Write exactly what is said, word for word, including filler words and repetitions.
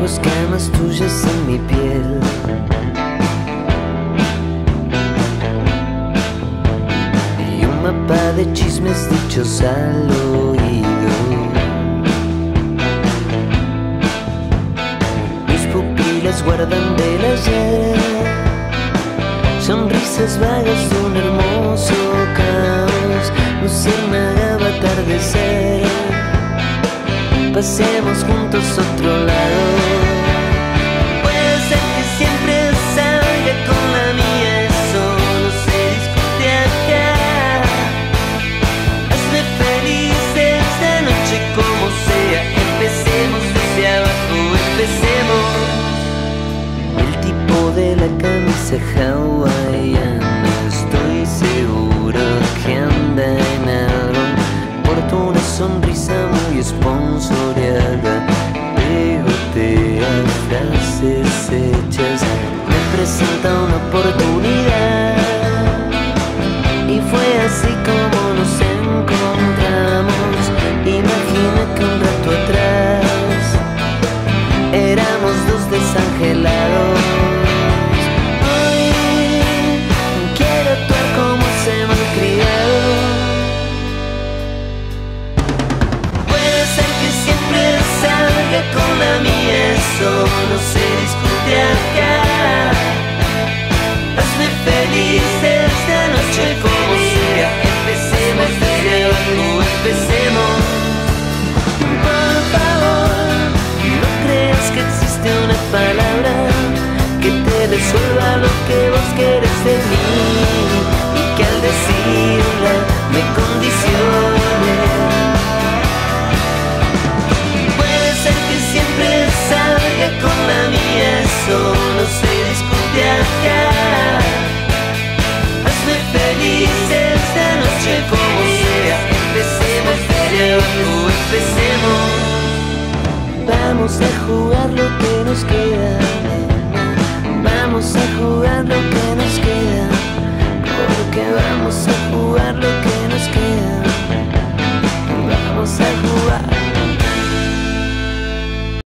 escamas tuyas en mi piel. Y un mapa de chismes dichos al oído. Mis pupilas guardan del ayer, sonrisas vagas de un hermoso caos. Luciérnaga va a atardecer, pasemos juntos a otro lado. Puede ser que siempre salga con la mía, eso no se discute acá. Hazme feliz esta noche como sea. Empecemos desde abajo, empecemos. El tipo de la camisa hawaiana, estoy seguro que anda en algo. Porta una sonrisa muy esponsoreada, pegotea frases hechas, me presenta una oportunidad. Y fue así como nos encontramos. Imagina que un rato atrás éramos dos desangelados. Hoy quiero actuar como ese malcriado. Con la mía, eso no se discute acá. Hazme feliz esta noche como sea. Empecemos desde abajo, empecemos. Por favor, no creas que existe una palabra que te resuelva lo que vos querés de mí, y que al decirla me condicione. Con la mía, eso no se discute acá. Hazme feliz esta noche como sea. Empecemos desde abajo, empecemos. Vamos a jugar lo que nos queda. Vamos a jugar